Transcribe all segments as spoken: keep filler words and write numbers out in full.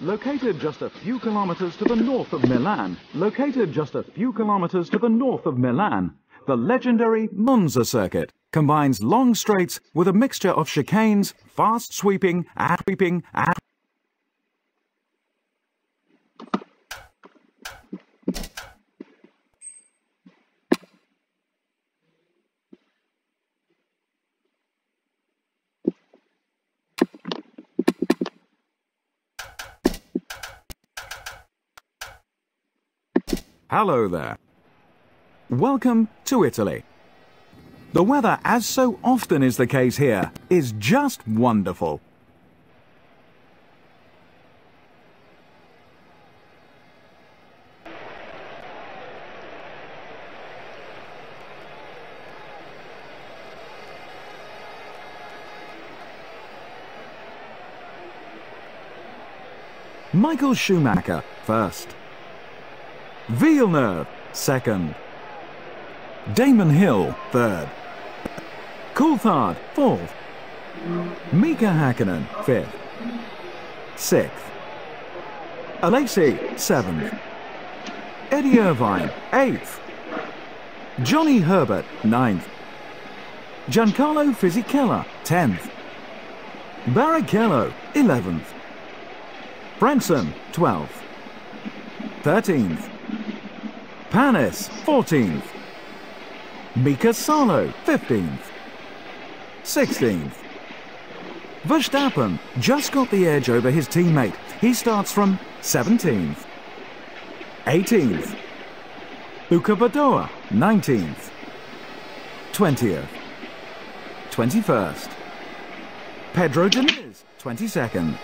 located just a few kilometers to the north of Milan, located just a few kilometers to the north of Milan, the legendary Monza circuit combines long straights with a mixture of chicanes, fast sweeping, and sweeping, and Hello there. Welcome to Italy. The weather, as so often is the case here, is just wonderful. Michael Schumacher, first. Villeneuve, second. Damon Hill, third. Coulthard, fourth. Mika Hakkinen, fifth. Sixth. Alesi, seventh. Eddie Irvine, eighth. Johnny Herbert, ninth. Giancarlo Fisichella, tenth. Barrichello, eleventh. Frentzen, twelfth. thirteenth. Panis, fourteenth. Mika Salo, fifteenth. sixteenth. Verstappen just got the edge over his teammate. He starts from seventeenth. eighteenth. Uka Badoa, nineteenth. twentieth. twenty-first. Pedro Diniz, twenty-second.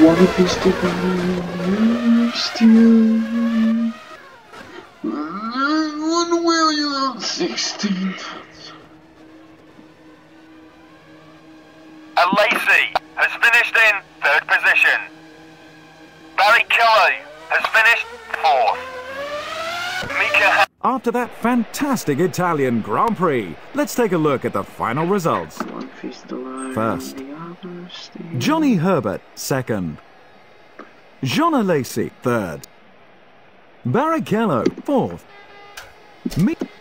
One piece to go still. One William sixteen. Lacey has finished in third position. Barry Kelly has finished fourth. Mika After that fantastic Italian Grand Prix, let's take a look at the final results. First, Johnny Herbert, second. Jean Lacey, third. Barrichello, fourth. Mi